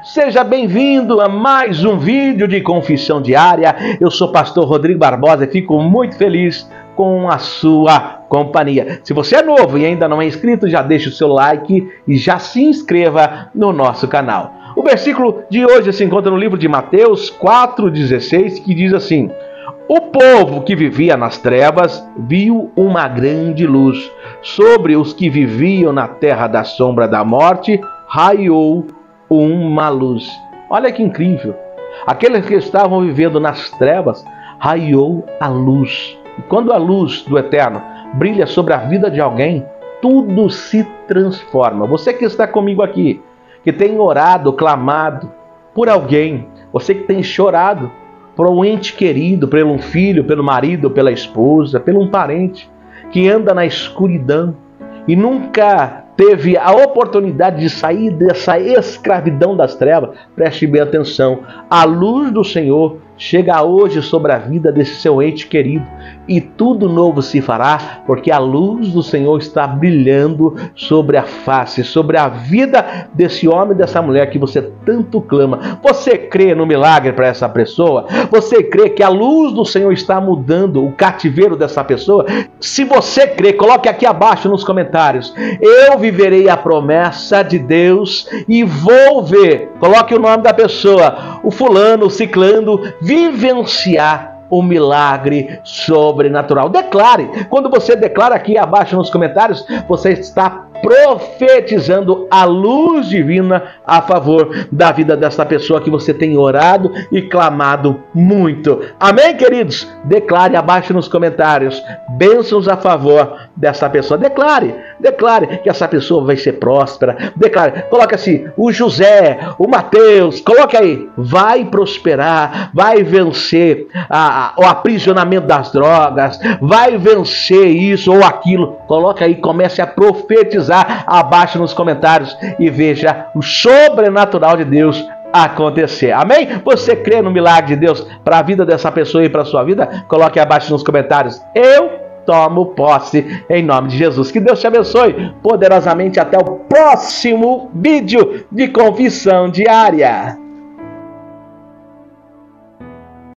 Seja bem-vindo a mais um vídeo de Confissão Diária. Eu sou o pastor Rodrigo Barbosa e fico muito feliz com a sua companhia. Se você é novo e ainda não é inscrito, já deixa o seu like e já se inscreva no nosso canal. O versículo de hoje se encontra no livro de Mateus 4,16, que diz assim: o povo que vivia nas trevas viu uma grande luz. Sobre os que viviam na terra da sombra da morte, raiou uma luz. Olha que incrível. Aqueles que estavam vivendo nas trevas, raiou a luz. E quando a luz do Eterno brilha sobre a vida de alguém, tudo se transforma. Você que está comigo aqui, que tem orado, clamado por alguém, você que tem chorado por um ente querido, por um filho, pelo marido, pela esposa, por um parente que anda na escuridão e nunca teve a oportunidade de sair dessa escravidão das trevas, preste bem atenção. A luz do Senhor chega hoje sobre a vida desse seu ente querido e tudo novo se fará, porque a luz do Senhor está brilhando sobre a face, sobre a vida desse homem e dessa mulher que você tanto clama. Você crê no milagre para essa pessoa? Você crê que a luz do Senhor está mudando o cativeiro dessa pessoa? Se você crê, coloque aqui abaixo nos comentários: eu viverei a promessa de Deus e vou ver, coloque o nome da pessoa, o fulano, o ciclano, vivenciar o milagre sobrenatural. Declare. Quando você declara aqui abaixo nos comentários, você está profetizando a luz divina a favor da vida dessa pessoa que você tem orado e clamado muito. Amém, queridos? Declare abaixo nos comentários bênçãos a favor dessa pessoa. Declare que essa pessoa vai ser próspera. Declare, coloque assim: o José, o Mateus, coloque aí, vai prosperar, vai vencer o aprisionamento das drogas, vai vencer isso ou aquilo. Coloque aí, comece a profetizar abaixo nos comentários e veja o sobrenatural de Deus acontecer. Amém? Você crê no milagre de Deus para a vida dessa pessoa e para a sua vida? Coloque abaixo nos comentários: eu tomo posse em nome de Jesus. Que Deus te abençoe poderosamente. Até o próximo vídeo de Confissão Diária.